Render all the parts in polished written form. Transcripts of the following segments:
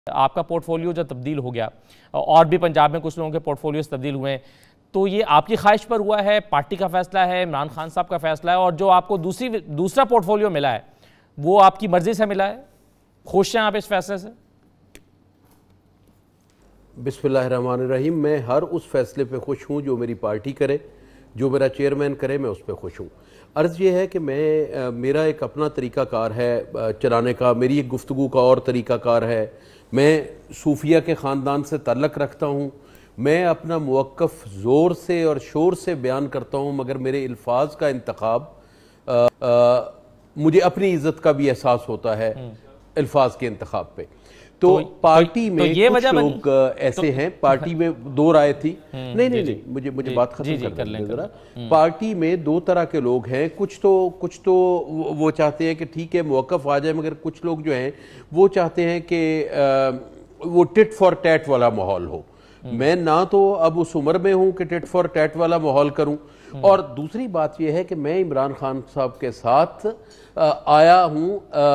آپ کا port folio جو تبدیل ہو گیا اور بھی پنجاب میں کچھ لوگوں کے پورٹ فولیوز تبدیل ہوئے ہیں، تو یہ آپ کی خواہش پر ہوا ہے، پارٹی کا فیصلہ ہے، عمران خان صاحب کا فیصلہ ہے، اور جو آپ کو دوسرا پورٹ فولیو ملا ہے وہ آپ کی مرضی سے ملا ہے؟ خوش ہیں آپ اس فیصلے سے؟ بسم اللہ الرحمن الرحیم۔ میں ہر اس فیصلے پہ خوش ہوں جو میری پارٹی کرے، جو میرا چیئرمین کرے، میں اس پہ خوش ہوں۔ عرض یہ ہے کہ میرا ایک اپنا طریقہ کار ہے چلانے کا، میری ایک گفتگو کا اور طریقہ کار ہے۔ میں صوفیہ کے خاندان سے تعلق رکھتا ہوں، میں اپنا موقف زور سے اور شور سے بیان کرتا ہوں، مگر میرے الفاظ کا انتخاب مجھے اپنی عزت کا بھی احساس ہوتا ہے الفاظ کے انتخاب پہ۔ تو پارٹی میں کچھ لوگ ایسے ہیں، پارٹی میں دو رائے تھی، نہیں مجھے بات ختم کر لیں ذرا۔ پارٹی میں دو طرح کے لوگ ہیں، کچھ تو وہ چاہتے ہیں کہ ٹھیک ہے موقف آ جائے، مگر کچھ لوگ جو ہیں وہ چاہتے ہیں کہ وہ ٹٹ فار ٹیٹ والا ماحول ہو۔ میں نہ تو اب اس عمر میں ہوں کہ ٹٹ فار ٹیٹ والا ماحول کروں، اور دوسری بات یہ ہے کہ میں عمران خان صاحب کے ساتھ آیا ہوں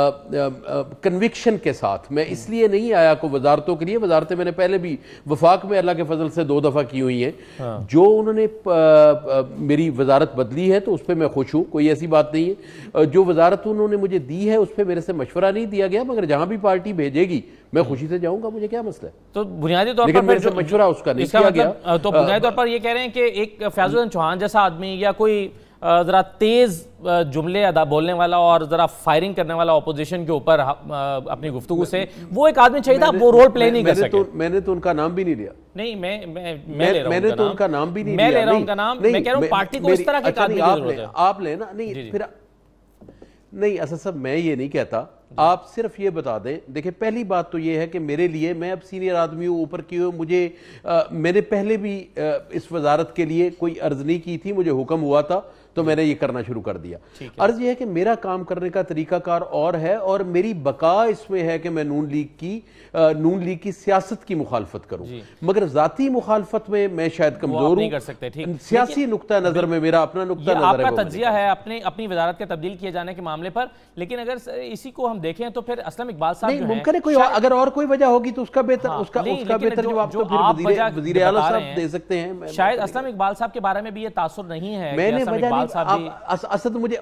کنوکشن کے ساتھ۔ میں اس لیے نہیں آیا کو وزارتوں کے لیے، وزارتیں میں نے پہلے بھی وفاق میں اللہ کے فضل سے 2 دفعہ کی ہوئی ہیں۔ جو انہوں نے میری وزارت بدلی ہے تو اس پہ میں خوش ہوں، کوئی ایسی بات نہیں ہے۔ جو وزارت انہوں نے مجھے دی ہے اس پہ میرے سے مشورہ نہیں دیا گیا، مگر جہاں بھی پارٹی بھیجے گی میں خوشی سے جاؤں گا، مجھے کیا مسئلہ ہے۔ تو بنیادی طور پر لیکن میرے سے مشورہ اس کا نہیں کیا گیا۔ تو بنیادی طور پر یہ کہہ رہے ہیں کہ ایک فیاض الحسن چوہان جیسا آدمی یا کوئی ذرا تیز جملے بولنے والا اور ذرا فائرنگ کرنے والا اپوزیشن کے اوپر اپنی گفتگو سے، وہ ایک آدمی چاہیے تھا، وہ رول پلے نہیں کر سکے۔ میں نے تو ان کا نام بھی نہیں لیا۔ نہیں میں لے رہا ہوں، میں نے تو ان کا نام بھی نہیں لیا۔ میں لے رہا ہوں ان کا نام، میں کہہ رہا ہوں پارٹی کو اس طرح کے آدمی کی ضرورت ہے۔ آپ لیں نا، نہیں پھر نہیں اسد صاحب میں یہ نہیں کہتا، آپ صرف یہ بتا دیں۔ دیکھیں پہلی بات تو یہ ہے کہ میرے لیے، میں اب سینئر آدمی ہوں، اوپر کی ہوئے مجھے میں نے پہلے بھی اس وزارت کے لیے کوئی عرض نہیں کی تھی، مجھے حکم ہوا تھا تو میں نے یہ کرنا شروع کر دیا۔ عرض یہ ہے کہ میرا کام کرنے کا طریقہ کار اور ہے، اور میری بقا اس میں ہے کہ میں نون لیگ کی سیاست کی مخالفت کروں، مگر ذاتی مخالفت میں میں شاید کمزور ہوں۔ سیاسی نقطہ نظر میں میرا اپنا نقطہ نظر ہے۔ آپ کا تجزیہ ہے اپنی وزارت کے تبدیل کیے جانے کے معاملے پر، لیکن اگر اسی کو ہم دیکھیں تو پھر اسلم اقبال صاحب جو ہیں، ممکن ہے کوئی اگر اور کوئی وجہ ہوگی تو اس کا بہتر جواب تو پھر وزیر اعلیٰ صاحب دے سکتے ہیں۔ شاید اسلم اقبال صاحب کے بارے میں بھی یہ تاثر نہیں ہے۔ میں نے وجہ نہیں، اسد مجھے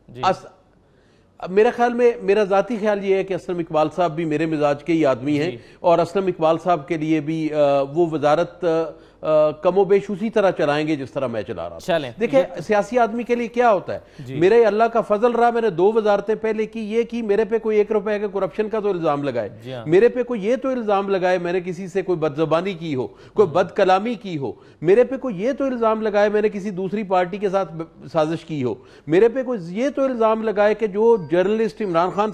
میرا خیال میں، میرا ذاتی خیال یہ ہے کہ اسلم اقبال صاحب بھی میرے مزاج کے ہی آدمی ہیں، اور اسلم اقبال صاحب کے لیے بھی وہ وزارت کم و بیش اسی طرح چلائیں گے جس طرح میں چلا رہا تھا۔ دیکھیں سیاسی آدمی کے لیے کیا ہوتا ہے، میرے اللہ کا فضل رہا، میں نے 2 وزارتیں پہلے کی، یہ کی میرے پہ کوئی 1 روپے کے کرپشن کا تو الزام لگائے، میرے پہ کوئی یہ تو الزام لگائے میں نے کسی سے کوئی بد زبانی کی ہو، کوئی بد کلامی کی ہو، میرے پہ کوئی یہ تو الزام لگائے میں نے کسی دوسری پارٹی کے ساتھ سازش کی ہو، میرے پہ کوئی یہ تو الزام لگائے کہ جو جرنلسٹ عمران خان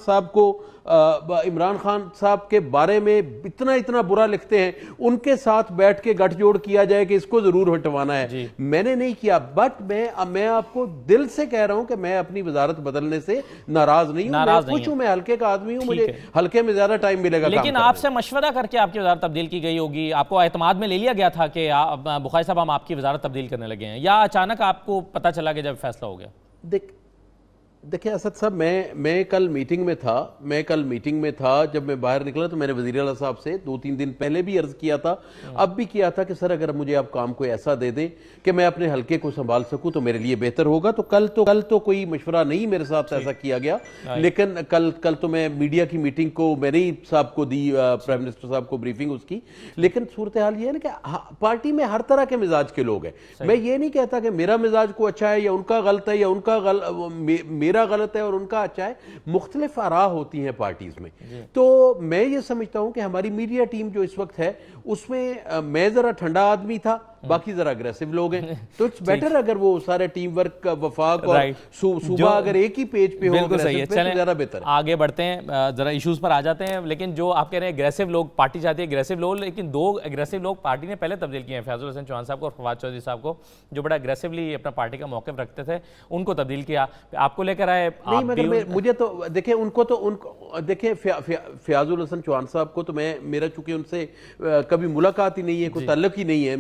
صاحب کے بارے میں اتنا برا لکھتے ہیں، ان کے ساتھ بیٹھ کے گٹھ جوڑ کیا جائے کہ اس کو ضرور ہٹوانا ہے۔ میں نے نہیں کیا، بٹ میں آپ کو دل سے کہہ رہا ہوں کہ میں اپنی وزارت بدلنے سے ناراض نہیں ہوں، میں خوش ہوں، میں ہلکے کا آدمی ہوں، مجھے ہلکے میں زیادہ ٹائم ملے گا۔ لیکن آپ سے مشورہ کر کے آپ کی وزارت تبدیل کی گئی ہوگی، آپ کو اعتماد میں لے لیا گیا تھا کہ بخاری صاحب ہم آپ کی وزارت تبدیل کرنے لگے ہیں، یا اچانک آپ کو پتہ چلا کہ جب فیصلہ ہو گیا؟ دیکھیں اسد صاحب، میں کل میٹنگ میں تھا، جب میں باہر نکلا تو میں نے وزیر اعلیٰ صاحب سے 2-3 دن پہلے بھی عرض کیا تھا، اب بھی کیا تھا کہ سر اگر مجھے آپ کام کوئی ایسا دے دیں کہ میں اپنے حلقے کو سنبھال سکوں تو میرے لیے بہتر ہوگا۔ تو کل تو کوئی مشورہ نہیں میرے ساتھ ایسا کیا گیا، لیکن کل تو میں میڈیا کی میٹنگ کو میں نے صاحب کو دی، پرائم منسٹر صاحب کو بریفنگ اس کی، لیکن صورتحال یہ ہے نا کہ پارٹی میں ہر طرح کے مزاج کے لوگ ہیں۔ میں یہ نہیں کہتا کہ میرا مزاج کو اچھا ہے یا ان کا غلط ہے، یا ان کا میرا غلط ہے اور ان کا اچھا ہے، مختلف آراء ہوتی ہیں پارٹیز میں۔ تو میں یہ سمجھتا ہوں کہ ہماری میڈیا ٹیم جو اس وقت ہے اس میں میں ذرا ٹھنڈا آدمی تھا، باقی ذرا اگریسو لوگ ہیں، تو اٹس بیٹر اگر وہ سارے ٹیم ورک کا وفاق اور صوبہ اگر ایک ہی پیج پہ ہو، زیادہ بہتر ہے۔ آگے بڑھتے ہیں، ذرا ایشوز پر آ جاتے ہیں، لیکن جو آپ کہہ رہے ہیں اگریسو لوگ، پارٹی چاہتی ہے اگریسو لوگ، لیکن 2 اگریسو لوگ پارٹی نے پہلے تبدیل کیے ہیں، فیاض الحسن چوہان صاحب کو اور فواد چودھری صاحب کو، جو بڑا اگریسولی اپنا پارٹی کا موقف رکھتے تھے، ان کو تبدیل کیا، آپ کو لے کر آئے۔ نہیں مگر مجھے تو دیکھیں دیکھیں فیاض الحسن چوہان صاحب کو تو میرا چونکہ ان سے کبھی ملاقات ہی نہیں ہے، کوئی تعلق ہی نہیں ہے، ماس وائس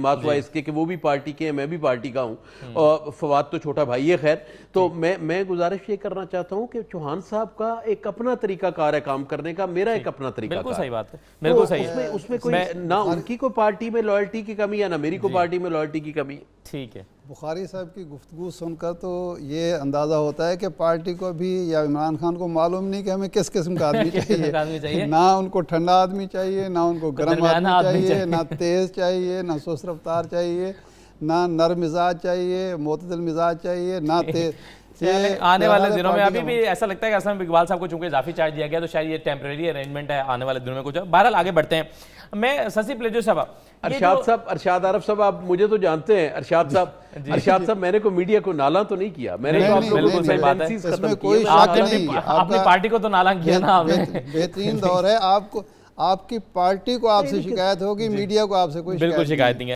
کے کہ وہ بھی پارٹی کے ہیں میں بھی پارٹی کا ہوں اور فواد تو چھوٹا بھائی ہے خیر. تو میں گزارش یہ کرنا چاہتا ہوں کہ چوہان صاحب کا ایک اپنا طریقہ کار ہے کام کرنے کا, میرا ایک اپنا طریقہ کار. بالکل صحیح بات ہے, بالکل صحیح ہے. اس میں کوئی نہ ان کی کوئی پارٹی میں لائلٹی کی کمی ہے نہ میری کوئی پارٹی میں لائلٹی کی کمی ہے. ٹھیک ہے. بخاری صاحب کی گفتگو سن کر تو یہ اندازہ ہوتا ہے کہ پارٹی کو بھی یا عمران خان کو معلوم نہیں کہ ہمیں کس قسم کا آدمی چاہیے. نہ ان کو ٹھنڈا آدمی چاہیے, نہ ان کو گرم آدمی چاہیے, نہ تیز چاہیے, نہ سست رفتار چاہیے, نہ نرم مزاج چاہیے, معتدل مزاج چاہیے, نہ تیز. آنے والے دنوں میں ابھی بھی ایسا لگتا ہے کہ اسلم اقبال صاحب کو چونکہ اضافی چارج دیا گیا تو شاید یہ ٹیمپریری ارینجمنٹ ہے, آنے والے دنوں میں کچھ. بہرحال آگے بڑھتے ہیں. میں سسی پلیجو صاحب, ارشاد عارف صاحب آپ مجھے تو جانتے ہیں. ارشاد صاحب میں نے کوئی میڈیا کو نالاں تو نہیں کیا, میں نے اپنی پارٹی کو تو نالاں کیا نا. بہترین دور ہے. آپ کی پارٹی کو آپ سے شکایت ہوگی, میڈیا کو آپ سے کوئی شکایت نہیں ہے.